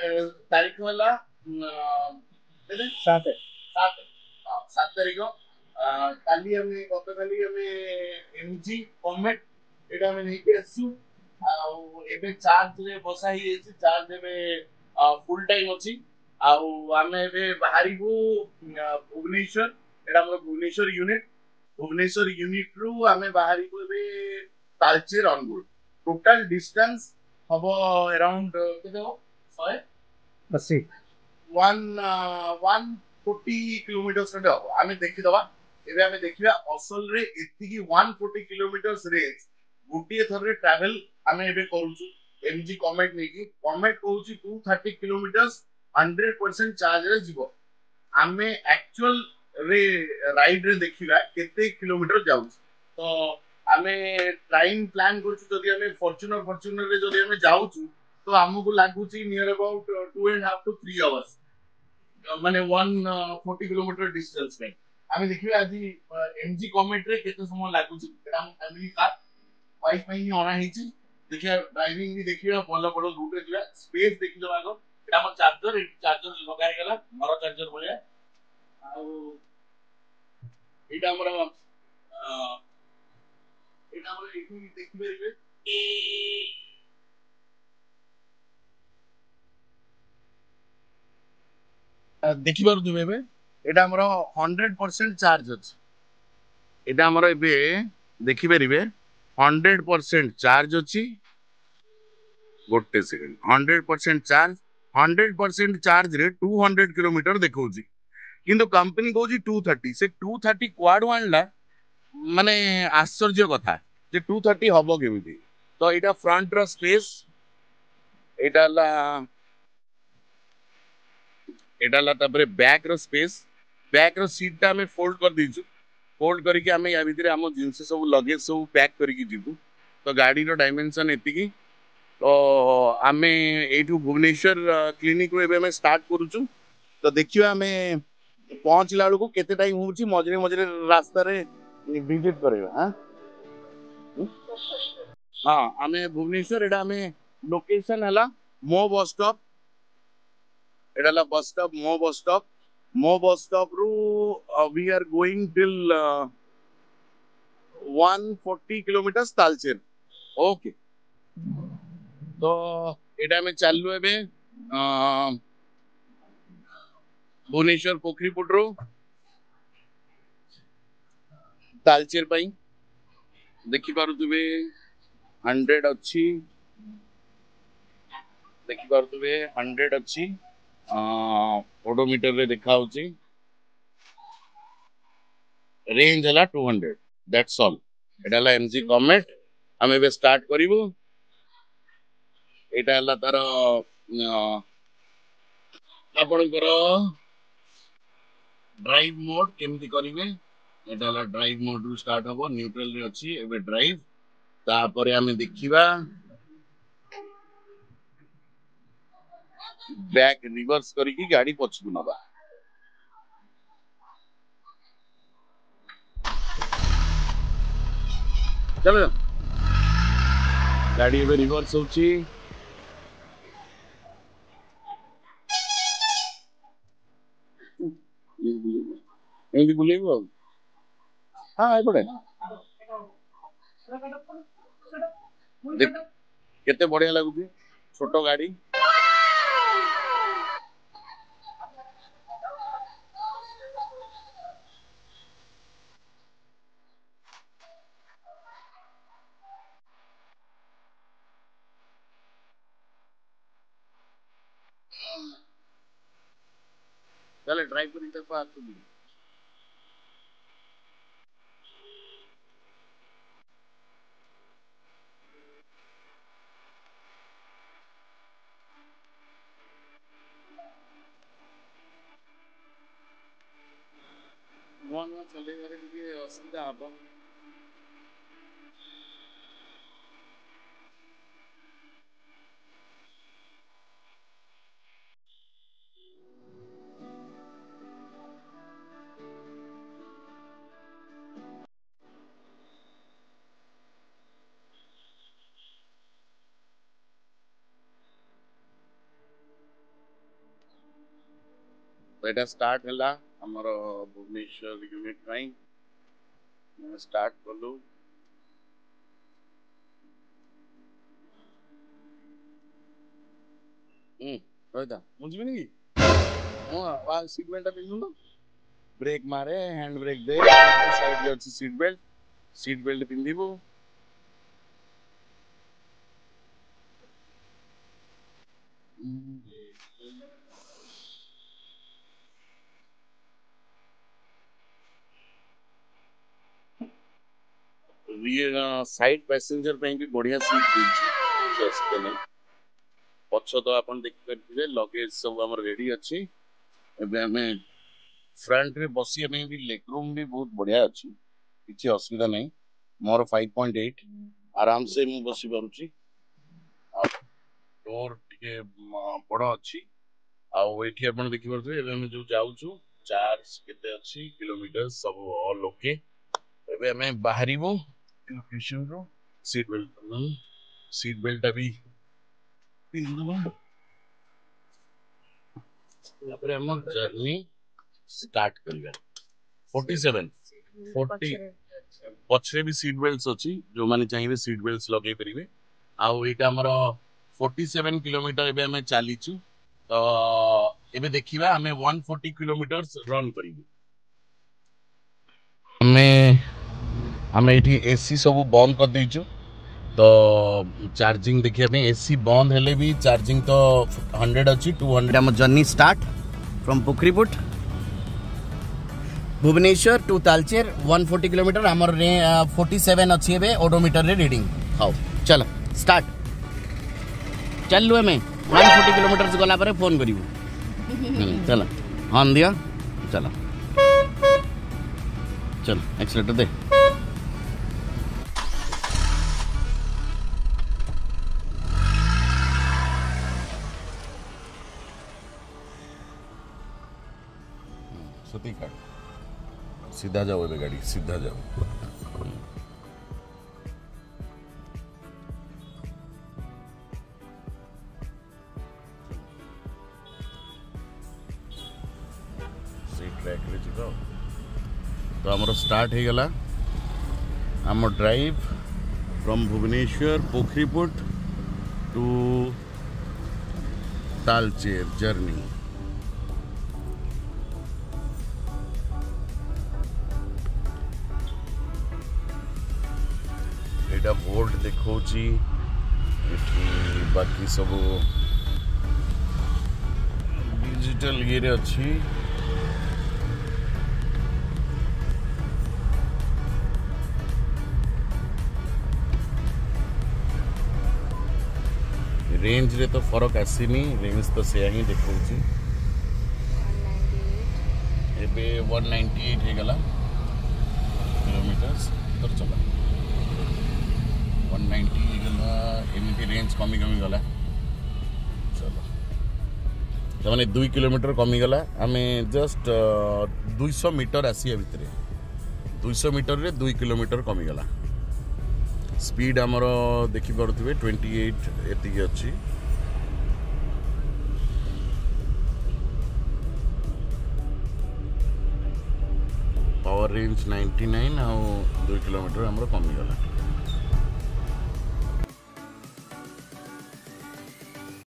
तारीख वाला सात है। 7 तारीख काली हमें गत काली हमें एमजी कमेट एटा हमें नहीं आसु एबे चार्ज रे बसा ही है चार्ज एबे फुल टाइम अछि आउ आमे एबे बाहरिबू भुवनेश्वर एटा हमर भुवनेश्वर यूनिट रु आमे बाहरिबू एबे तालचेर अनुगुल टोटल डिस्टेंस हबो अराउंड केते हो 100 80। 140 किलोमीटर खंडे हम आमे देखिदबा एबे आमे देखिबा असल रे एतिकी 140 किलोमीटर रेंज गुटिए थर रे ट्रैवल आमे एबे करूछु एमजी कमेट नेकी कमेट कहूची 230 किलोमीटर 100% चार्ज रे जीवो आमे एक्चुअल रे राइड रे देखिबा केते किलोमीटर जाउ तो आमे टाइम प्लान करछु जदि आमे फॉर्च्यूनर रे जदि आमे जाउछु तो हमको लागुची नियर अबाउट 2.5 to 3 hours माने 140 किलोमीटर डिस्टेंस पे आमे देखिबा आज एमजी कमेट रे केते समय लागुची एटा हम फैमिली कार वाइफ में ही होना हिची देखिया ड्राइविंग भी देखिया बोला बड़ रूट रे जिया स्पेस देखि दबा को एटा हम चार्जर लगाय गेला घर चार्जर बोले आउ एटा हमर एटा हमर एठी देखि परिबे देखि पारुथबे एबे एटा हमर 100% चार्ज अछि एटा हमर एबे देखि परिबे 100% चार्ज अछि गोटे सेकंड 100% चार्ज 100% चार्ज रे 200 किलोमीटर देखौची किंतु कंपनी कहूची 230 से 230 क्वाड वाला माने आश्चर्य कथा जे 230 हबो केमिति तो एटा फ्रंट रो स्पेस एटा ला तापरे back row space back row seat टा हमें फोल्ड कर दीचु फोल्ड करके हमें या भीतर हम जिनस सब लगेज सब पैक करके जीवु तो गाड़ी रो डायमेंशन एतिकी तो आमे एठू भुवनेश्वर क्लिनिक रो एबे हमें स्टार्ट करूछु तो देखियो हमें पहुंचला बेलू केते टाइम होउची मझरे मझरे रास्ता रे विजिट करबा हां हां हमें भुवनेश्वर एडा हमें लोकेशन हला मो बस स्टॉप एडा ला बस स्टॉप मो बस स्टॉप रू we are going till 140 kilometre Talcher okay तो एटा में चालू एबे भुवनेश्वर पोखरी पुटरो तालचेर पाई देखि पारुथबे 100 अच्छी देखि पारुथबे 100 अच्छी ओडोमीटर रे देखा होची रेंज हला 200 दैट्स ऑल एटा हला एमजी कमेट हम एबे स्टार्ट करिवो एटा हला तार आपणकर ड्राइव मोड केमती करिवे एटा हला ड्राइव मोड रु स्टार्ट हबो न्यूट्रल रे अछि एबे ड्राइव तापरे हमें देखिबा बैक रिवर्स करके गाड़ी पछकु नबा चलो गाड़ी एबे रिवर्स होची एमती बुलेइबो हां आइ पड़े देख केते बढ़िया लागुची छोटो गाड़ी चले ड्राइव करी तक पास तो भी नुआ नुआ चले बारे टिके असुविधा हबो तो एटा स्टार्ट हैला हमर भुवनेश्वर यूनिट ପାଇଁ स्टार्ट कलु ରହିଥା ମୁଁ ଯିବିନି କି ମୁଁ सीट बेल्ट पिन्धु न ब्रेक मारे हैंड ब्रेक दे साइड रे अछि सीट बेल्ट पिन्धिबो ये साइड पैसेंजर ପାଇଁ भी बढ़िया सीट ଦେଇଛି जस्ट नहीं पछ तो आपण देखि परथिबे लगेज सब हमर रेडी अछि एबे हमें फ्रंट रे बसिया ପାଇଁ भी लेग रूम भी बहुत बढ़िया अछि किछि असुविधा नहीं मोर 5.8 आराम से मु बसी पारुची डोर टिके बड़ अछि आ एठी आपण देखि परथिबे एबे हम जो जाउछु चार्ज केते अछि किलोमीटर सब ऑल ओके एबे हमें बाहरिबो लोकेशन रो सीट बेल्ट अभी पिनदबो तापर हम जर्नी स्टार्ट करिया 47 40 पछरे भी सीट बेल्ट्स अछि जो माने चाहिबे सीट बेल्ट्स लगे परिबे आउ एटा हमर 47 किलोमीटर एबे हमें चालीचु तो एबे देखिबा हमें 140 किलोमीटर रन करिबे हमें एठी एसी सब बंद कर देइछु तो चार्जिंग देखिया पे एसी बंद हेले भी चार्जिंग तो 100 अछि 200 हम journey start from Pokhariput Bhubaneswar to Talcher 140 kilometre हमर 47 अछि बे ओडोमीटर रे रीडिंग हाउ चलो स्टार्ट चललु हमें 140 किलोमीटर गला पर फोन करिवु चलो हॉर्न दिया चलो चल एक्सीलेटर दे सती काट सीधा जाओ एबे गाड़ी सीधा जाओ ट्रैक रे जितो तो हमरो स्टार्ट हो गला हम drive from Bhubaneswar Pokhariput to Talcher journey एटा बोर्ड देखौची बाकी सब डिजिटल ये रे अच्छी रेंज रे तो फरक आसीनी रेंज तो से ही देखौची एबे 198 हे गला किलोमीटर्स तर चला 190 हे गला एमती रेंज कमी गला चलो तो माने 2 किलोमीटर कमी गला हमें जस्ट 200 मीटर आसी भितरे 200 मीटर रे 2 किलोमीटर कमी गला स्पीड हमरो देखि पड़ुथिबे 28 एतिकी अछि पावर रेंज 99 आ 2 किलोमीटर हमरो कमी गला